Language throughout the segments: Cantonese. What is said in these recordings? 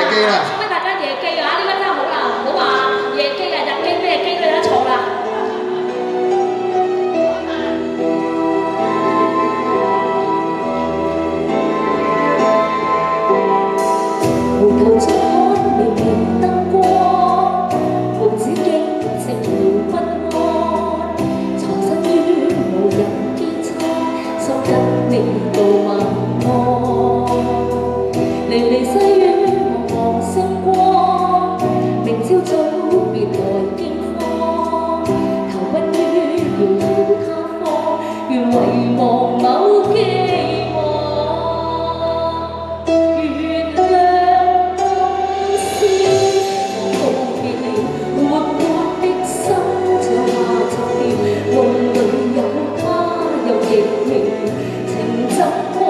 記啦！ 送俾大家夜機啊！呢個真係好難，唔好話夜機啊，日機咩機都有得坐啦。回頭再看微微燈光，無止境寂寥不安，藏身於無人機艙，心跟你到晚安。離離細雨茫茫星光，明朝早別來驚慌，投奔於遙遙他方，願遺忘某寄望。原諒今宵我告別你，活潑的心像下沉掉，夢裏有他又亦明，情怎可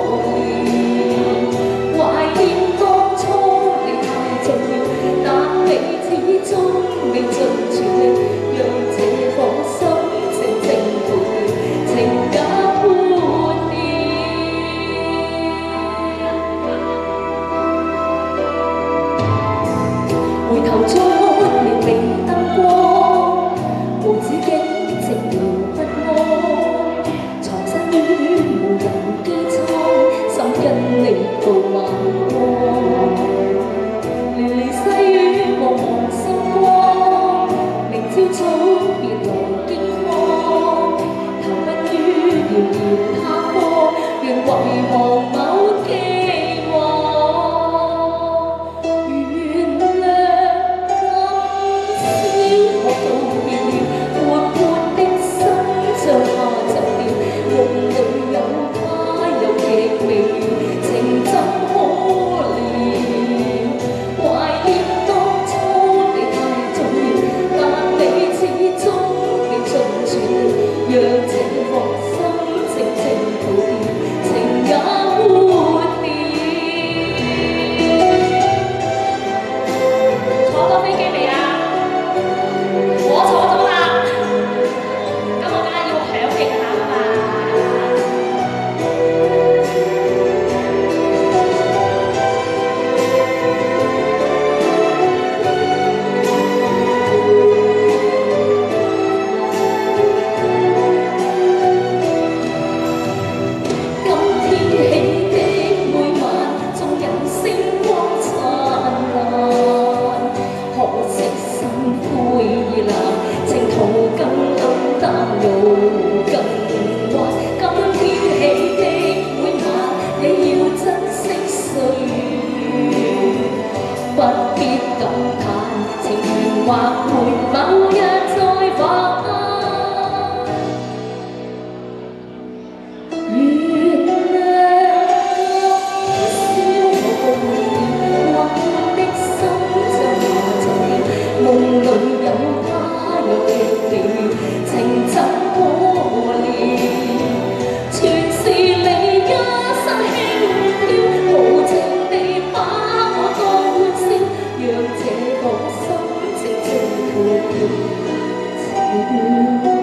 憐？懷念當初你太重要，但你始終未盡全力，讓這顆心靜靜逃掉，情也半了。回頭再看微微燈光，無止境寂寥不安，藏身於無人機艙，心因你到晚安。離離細雨茫茫星光，明朝早別來驚慌，投奔於遙遙他方，願遺忘某寄望。原諒今宵我告別了，活潑的心像下沉掉，夢裏有他又極微妙，情怎可憐？懷念當初你太重要，但你始終未盡全力，讓這顆心靜靜逃掉，情也換了。坐過飛機未啊？我坐咗啦，咁我梗係要響應下㗎嘛。今天起的每晚，縱有星光燦爛，可惜心灰意冷，情途更黯淡路更彎。今天起的每晚，你要珍惜歲月，不必感嘆，情緣或會某日再返。原諒今宵我告別了，活潑的心像下沉掉，夢裏有他又極微妙，情怎可憐？全是你一生輕佻，無情地把我當歡笑，讓這顆心靜靜逃掉。